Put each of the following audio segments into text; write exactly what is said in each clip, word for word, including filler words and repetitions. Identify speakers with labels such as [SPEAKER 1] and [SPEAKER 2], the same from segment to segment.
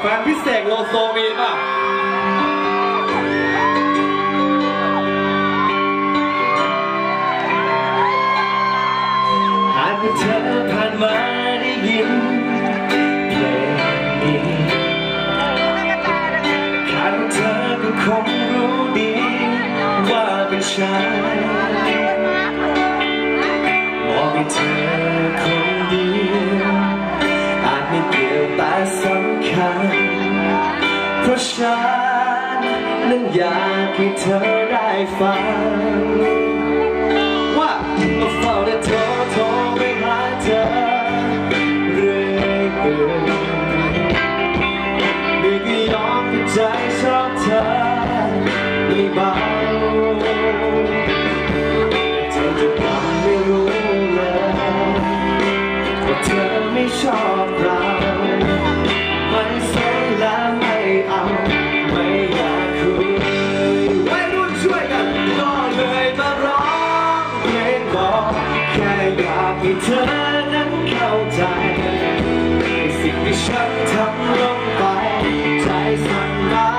[SPEAKER 1] นพิเศษโลโซมีป่ะ
[SPEAKER 2] หากเธอผ่านมาได้ยินเพลงนี้คาดว่าเธอก็คงรู้ดีว่าเป็นฉันมองให้เธอคนเดียวอาจไม่เกี่ยวแต่สำคัญเพราะฉันนั้นอยากให้เธอได้ฟังว่ามาเฝ้าแต่โทรโทรไปหาเธอเรื่อยเปื่อยไม่ก็ยอมให้ใจชอบเธอไม่เบาเธอจะทำไม่รู้เลยว่าเธอไม่ชอบเราไม่สนและไม่เอาไม่อยากคุยไว้รุ่นช่วยกันก็เลยมาร้องเพลงบอกแค่อยากให้เธอนั้นเข้าใจสิ่งที่ฉันทำลงไปใจสั่นมา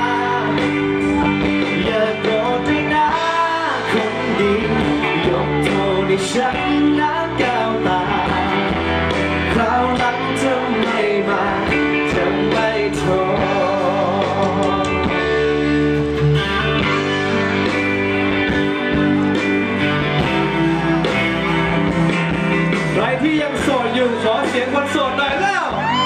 [SPEAKER 2] อย่าโกรธด้วยนะคนดียกโทษให้ฉันนะแก้วตาคราวหลังเธอไม่มาเธอไม่โทร
[SPEAKER 1] ใครที่ยังโสดอยู่ขอเสียงคนโสดหน่อยแล้ว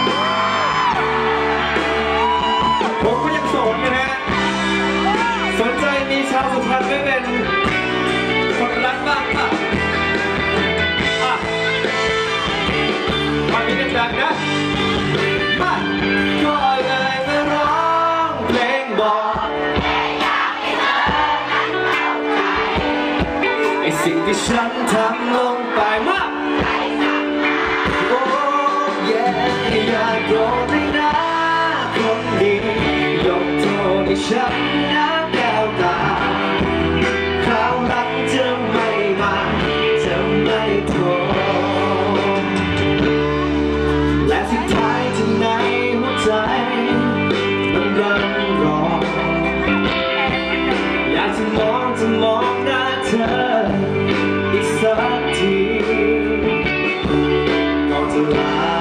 [SPEAKER 1] ผมก็ยังโสดนะฮะสนใจมีชาวสุพรรณไม่เป็นคนรักบ้างป่ะอ่ะมามีดังๆนะมาก็เลยมาร้องเพลงบอกไอ้สิ่งที่ฉันทำลงไปมาโอ้ยอย่าโกรธเลยนะคนดียกโทษให้ฉันนะแก้วตาคราวหลังจะไม่มาจะไม่โทรและสุดท้ายที่ในหัวใจมันยังรออยากจะมองจะมองหน้าเธออีกสักทีก่อนจะลา